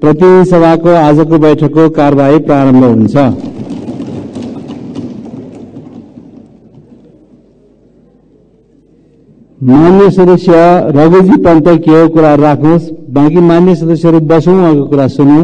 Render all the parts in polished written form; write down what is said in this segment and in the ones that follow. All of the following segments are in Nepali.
प्रतिनिधि सभाको आजको बैठकको कार्यवाही प्रारम्भ हुन्छ। मान्य सदस्य रघुजी पन्त के हो कुरा राख्नुहोस्, बाँकी मान्य सदस्यहरू बसौँ, अघि कुरा सुनौँ।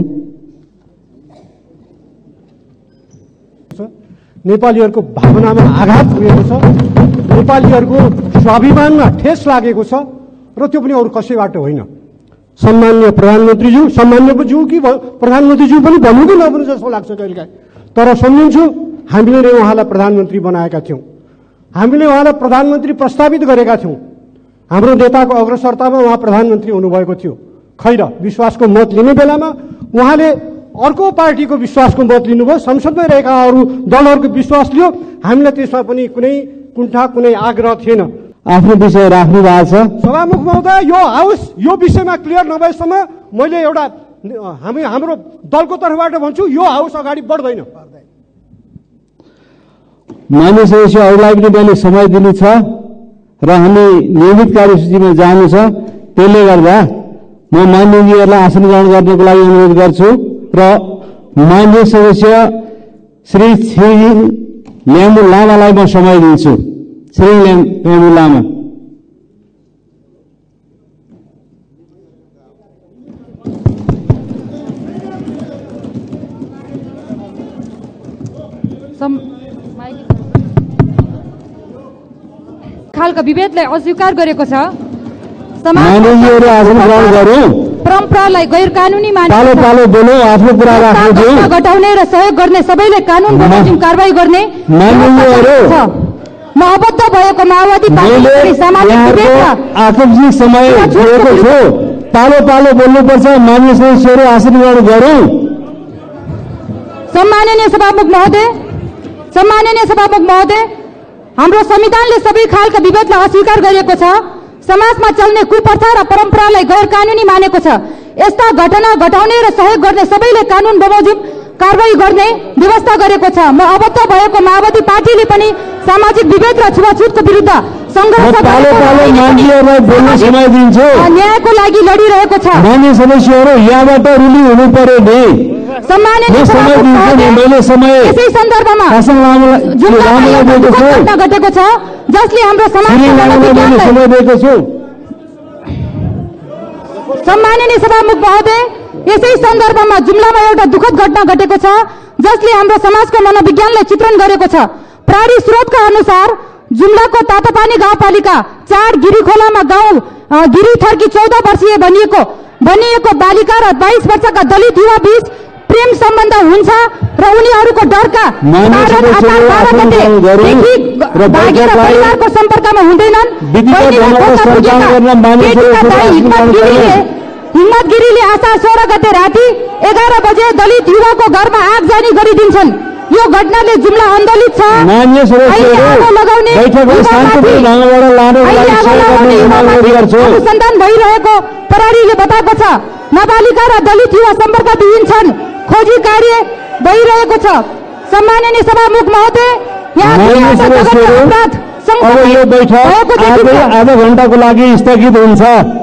नेपालीहरूको भावनामा आघात पुगेको छ, नेपालीहरूको स्वाभिमानमा ठेस लागेको छ र त्यो पनि अरू कसैबाट होइन। सम्मान्य प्रधानमन्त्रीज्यू, सम्मान्यज्यू कि प्रधानमन्त्रीज्यू पनि भन्नु कि नभन्नु जस्तो लाग्छ कहिलेकाहीँ, तर सम्झिन्छु हामीले नै उहाँलाई प्रधानमन्त्री बनाएका थियौँ, हामीले उहाँलाई प्रधानमन्त्री प्रस्तावित गरेका थियौँ। हाम्रो नेताको अग्रसरतामा उहाँ प्रधानमन्त्री हुनुभएको थियो। खैर, विश्वासको मत लिने बेलामा उहाँले अर्को पार्टीको विश्वासको मत लिनुभयो, संसदमै रहेका अरू दलहरूको विश्वास लियो। हामीलाई त्यसमा पनि कुनै कुण्ठा, कुनै आग्रह थिएन। आफ्नो विषय राख्नु भएको छ। सभामुख महोदय, यो हाउस यो विषयमा क्लियर नभएसम्म मैले एउटा हाम्रो दलको तर्फबाट भन्छु, यो हाउस अगाडि बढ्दैन। मान्य सदस्यहरूलाई पनि मैले समय दिनु छ र हामी नियमित कार्यसूचीमा जानु छ। त्यसले गर्दा म मान्यजीहरूलाई आसन ग्रहण गर्नको लागि अनुरोध गर्छु र मान्य सदस्य श्री ल्याम्बु लामालाई म समय दिन्छु। श्री ल्याम्बु लामा। खालका विभेदलाई अस्वीकार गरेको छ। मान्यजीहरू आसन ग्रहण गरौँ। परम्परालाई गैर कानुनी पालो पालो बोलौँ, आफ्नो कुरा राख्नु, घटाउने र सहयोग गर्ने सबैले कानुन बमोजिम कारबाही गर्ने म अबद्ध भएको माओवादी पार्टी सामाजिक आकस्मिक समय छोडेको छु। पालो पालो बोल्नुपर्छ। मान्य सदस्यहरू आसन ग्रहण गरौँ। सम्माननीय सभामुख महोदय, हाम्रो संविधानले सबै खालका विभेदलाई अस्वीकार गरेको छ। समाजमा चल्ने कुप्रथा र परम्परालाई गैर कानुनी मानेको छ। यस्ता घटना घटाउने र सहयोग गर्ने सबैले कानुन बमोजिम कारबाही गर्ने व्यवस्था गरेको छ। म अबद्ध भएको माओवादी पार्टीले पनि सामाजिक विभेद र छुवाछुतको विरुद्ध संघर्ष न्यायको लागि लडिरहेको छ। मान्य सदस्यहरू यहाँबाट रुली हुनु पर्यो नि। यसै सन्दर्भमा घटना घटेको छ जसले हाम्रो सम्माननीय सभामुख महोदय, यसै सन्दर्भमा जुम्लामा एउटा दुःखद घटना घटेको छ जसले हाम्रो समाजको मनोविज्ञानलाई चित्रण गरेको छ। प्रहरी स्रोतका अनुसार जुम्लाको तातोपानी गाउँपालिका 4 गिरीखोलामा गाउँ गिरीथर्की 14 वर्षीय भनिएको बालिका र 22 वर्षका दलित युवा बीच प्रेम सम्बन्ध हुन्छ र उनीहरूको डरका परिवारको सम्पर्कमा हुँदैनन्। हिम्मत गिरीले आशा 16 गते राति 11 बजे दलित युवाको घरमा आगजनी गरिदिन्छन्। यो घटनाले जुम्ला आन्दोलित छ। अनुसन्धान भइरहेको प्रहरीले बताएको छ। नाबालिका र दलित युवा सम्पर्कविहीन छन्। खोजी कार्य भइरहेको छ। सम्माननीय सभामुख महोदय, आधा घण्टाको लागि स्थगित हुन्छ।